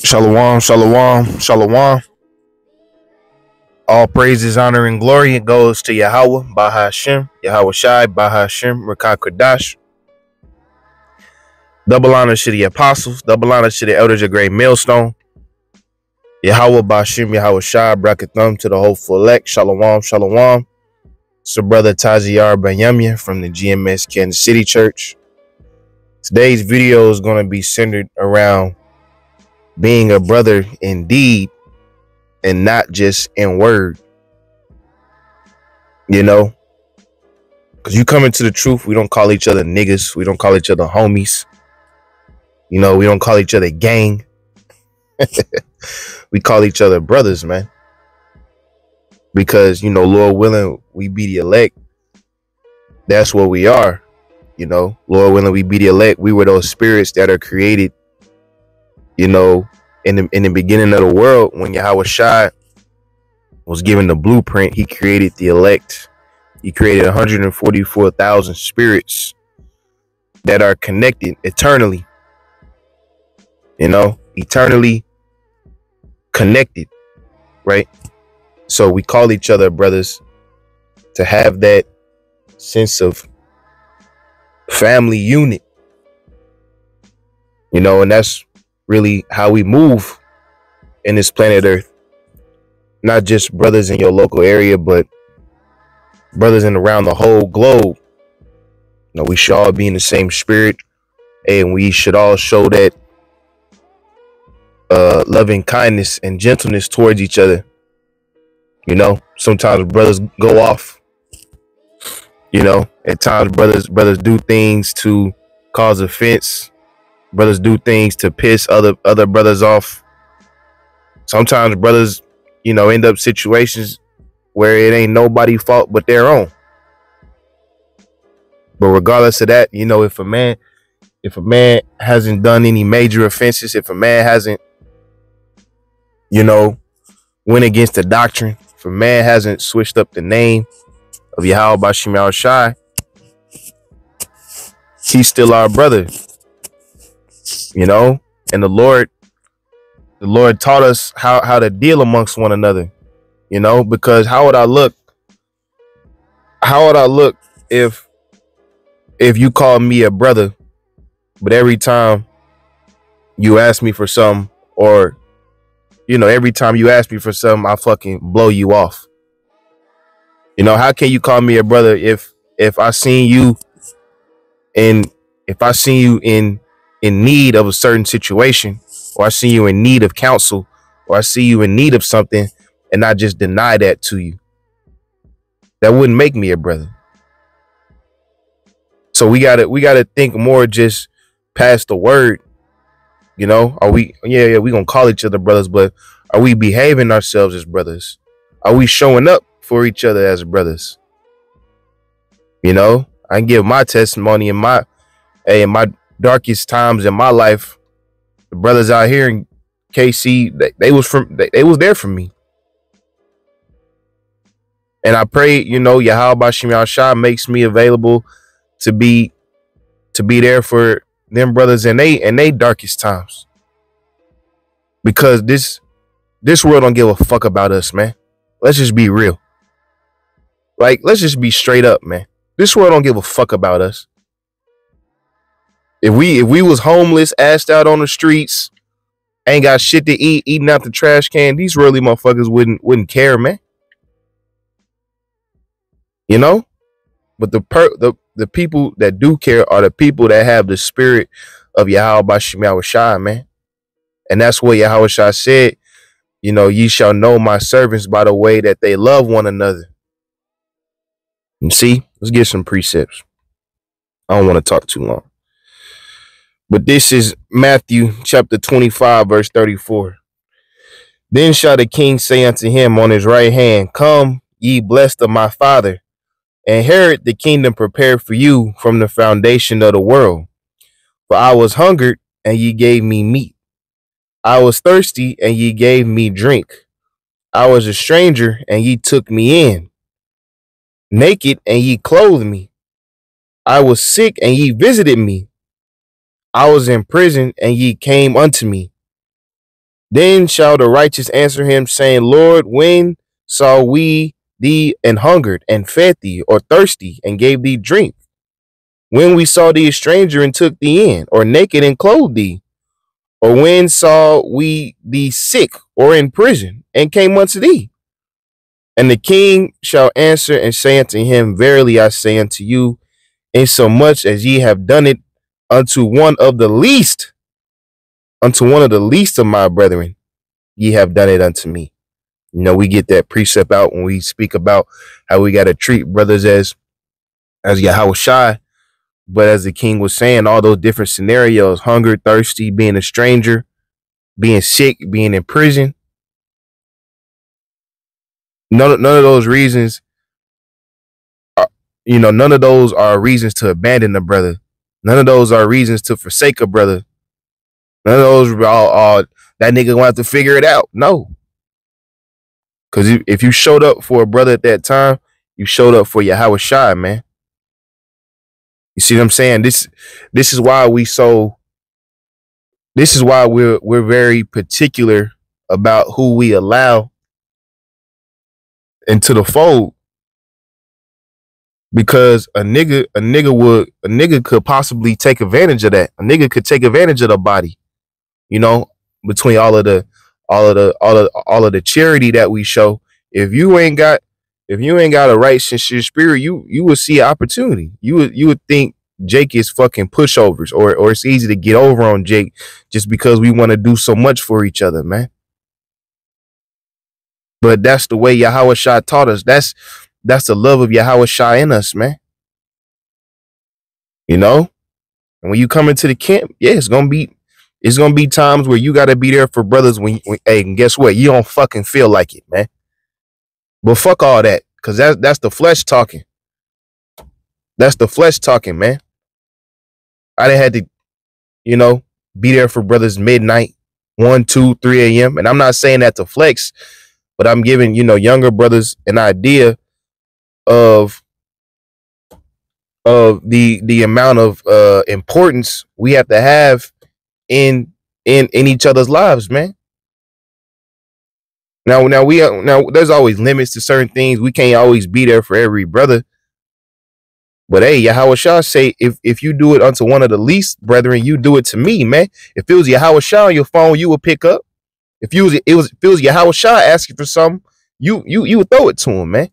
Shalom, shalom, shalom. All praises, honor, and glory goes to Yahweh, Bahashem, Yahweh Shai, Bahashem, Rakah Kodash. Double honor to the apostles, double honor to the elders of Great Millstone. Yahweh, Bahashem, Yahweh Shai, Brakathum to the hopeful elect. Shalom, shalom. It's your brother Taziar Banyamia from the GMS Kansas City Church. Today's video is going to be centered around being a brother in deed and not just in word, because you come into the truth. We don't call each other niggas. We don't call each other homies. We don't call each other gang. We call each other brothers, man, because Lord willing, we be the elect. That's what we are. Lord willing, we be the elect. We were those spirits that are created in the beginning of the world. When Yahweh Shai was given the blueprint, he created the elect. He created 144,000 spirits that are connected eternally, eternally connected, right? So we call each other brothers to have that sense of family unit, and that's really how we move in this planet Earth. Not just brothers in your local area, but brothers in around the whole globe. We should all be in the same spirit, and we should all show that loving kindness and gentleness towards each other. Sometimes brothers go off. At times brothers do things to cause offense. Brothers do things to piss other brothers off. Sometimes brothers, end up situations where it ain't nobody's fault but their own. But regardless of that, if a man hasn't done any major offenses, if a man hasn't, went against the doctrine, if a man hasn't switched up the name of Yahweh Bashim Yahweh Shai, he's still our brother. And the Lord taught us how to deal amongst one another, because how would I look if you call me a brother, but every time you ask me for something, or every time you ask me for something, I fucking blow you off. How can you call me a brother if I seen you in need of a certain situation, or I see you in need of counsel, or I see you in need of something, and I just deny that to you? That wouldn't make me a brother. So we gotta think more just past the word. Are we we gonna call each other brothers, but are we behaving ourselves as brothers? Are we showing up for each other as brothers? I can give my testimony in my darkest times in my life. The brothers out here in KC, they was there for me. And I pray, Yahweh Bashim Yahweh Shai makes me available to be there for them brothers in they darkest times. Because this world don't give a fuck about us, man. Let's just be real. Let's just be straight up, man. This world don't give a fuck about us. If we was homeless, assed out on the streets, ain't got shit to eat, eating out the trash can, these worldly motherfuckers wouldn't care, man. But the people that do care are the people that have the spirit of Yahweh Bashim Yahweh Shai, man. And that's what Yahweh Shai said. Ye shall know my servants by the way that they love one another. You see, let's get some precepts. I don't want to talk too long. But this is Matthew chapter 25, verse 34. Then shall the king say unto him on his right hand, Come, ye blessed of my Father, inherit the kingdom prepared for you from the foundation of the world. For I was hungered, and ye gave me meat. I was thirsty, and ye gave me drink. I was a stranger, and ye took me in. Naked, and ye clothed me. I was sick, and ye visited me. I was in prison, and ye came unto me. Then shall the righteous answer him, saying, Lord, when saw we thee and hungered and fed thee, or thirsty and gave thee drink? When we saw thee a stranger and took thee in, or naked and clothed thee? Or when saw we thee sick or in prison and came unto thee? And the king shall answer and say unto him, Verily I say unto you, insomuch as ye have done it unto one of the least, of my brethren, ye have done it unto me. You know, we get that precept out when we speak about how we got to treat brothers as Yahawashi. But as the king was saying, all those different scenarios, hunger, thirsty, being a stranger, being sick, being in prison, none of those reasons are, none of those are reasons to abandon a brother. None of those are reasons to forsake a brother. None of those are all that nigga gonna have to figure it out. No. Because if you showed up for a brother at that time, you showed up for Yahawashi, man. You see what I'm saying? This is why we're very particular about who we allow into the fold, because a nigga could possibly take advantage of that. A nigga could take advantage of the body, between all of the charity that we show. If you ain't got a right sincere spirit, you would see an opportunity. You would think Jake is fucking pushovers, or it's easy to get over on Jake just because we want to do so much for each other, man. But that's the way Yahawashi taught us. That's the love of Yahawashi in us, man. And when you come into the camp, yeah, it's gonna be times where you gotta be there for brothers when hey, and guess what? You don't fucking feel like it, man. But fuck all that, because that's the flesh talking. That's the flesh talking, man. I done had to, be there for brothers midnight, 1, 2, 3 a.m. And I'm not saying that to flex, but I'm giving, younger brothers an idea of the amount of importance we have to have in each other's lives, man. Now there's always limits to certain things. We can't always be there for every brother. But hey, Yahawashi say, if you do it unto one of the least brethren, you do it to me, man. If it was Yahawashi on your phone, you would pick up. If it was Yahawashi asking for something, you would throw it to him, man.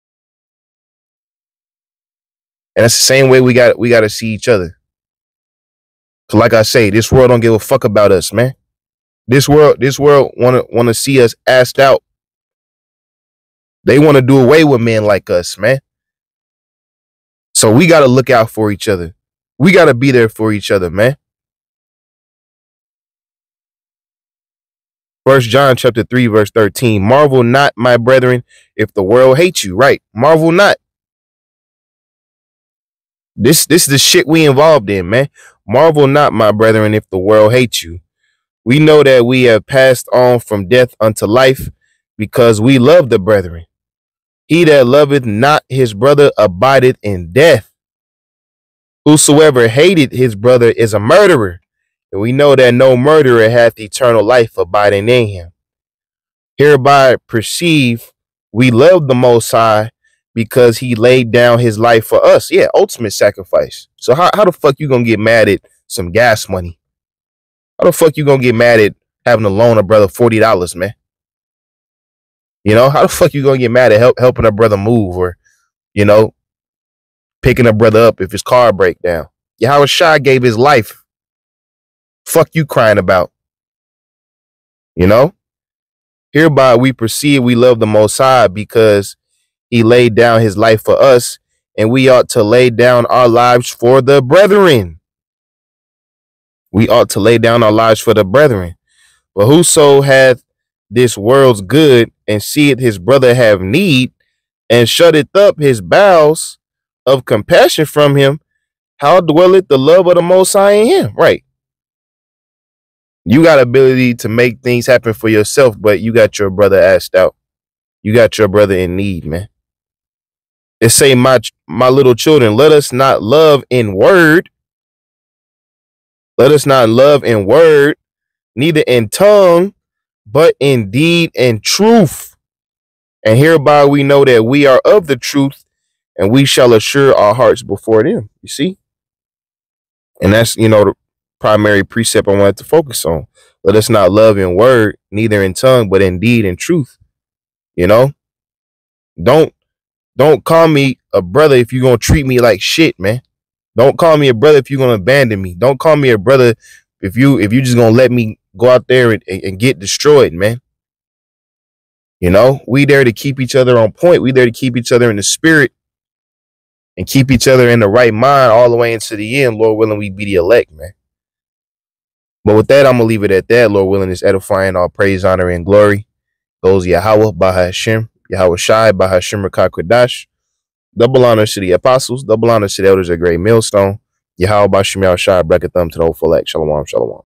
And that's the same way we got to see each other. So like I say, this world don't give a fuck about us, man. This world want to see us assed out. They want to do away with men like us, man. So we got to look out for each other. We got to be there for each other, man. 1 John chapter 3, verse 13. Marvel not, my brethren, if the world hates you. Right. Marvel not. This is the shit we involved in, man. Marvel not, my brethren, if the world hates you. We know that we have passed on from death unto life, because we love the brethren. He that loveth not his brother abideth in death. Whosoever hated his brother is a murderer, and we know that no murderer hath eternal life abiding in him. Hereby perceive we love the Most High, because he laid down his life for us. Yeah, ultimate sacrifice. So how the fuck you gonna get mad at some gas money? How the fuck you gonna get mad at having to loan a brother $40, man? How the fuck you gonna get mad at helping a brother move, or, picking a brother up if his car break down? Yahawashi gave his life. Fuck you crying about? Hereby we perceive we love the Most High, because he laid down his life for us, and we ought to lay down our lives for the brethren. We ought to lay down our lives for the brethren. But whoso hath this world's good, and seeth his brother have need, and shutteth up his bowels of compassion from him, how dwelleth the love of the Most High in him? Right. You got ability to make things happen for yourself, but you got your brother asked out. You got your brother in need, man. It say, my little children, let us not love in word. Let us not love in word, neither in tongue, but in deed and truth. And hereby we know that we are of the truth, and we shall assure our hearts before them. You see? And that's, the primary precept I wanted to focus on. Let us not love in word, neither in tongue, but in deed and truth. You know? Don't call me a brother if you're gonna treat me like shit, man. Don't call me a brother if you're gonna abandon me. Don't call me a brother if you just gonna let me go out there and get destroyed, man. We there to keep each other on point. We there to keep each other in the spirit and keep each other in the right mind all the way into the end. Lord willing, we be the elect, man. But with that, I'm gonna leave it at that. Lord willing, is edifying. All praise, honor, and glory goes Yahweh, Bahashem, Yahweh Shai, Bahashem, Rakakwadash. Double honors to the apostles, double honors to the elders of Great Millstone. Yahweh Bashem Yahweh Shai, bracket thumb to the whole full act. Shalom, shalom.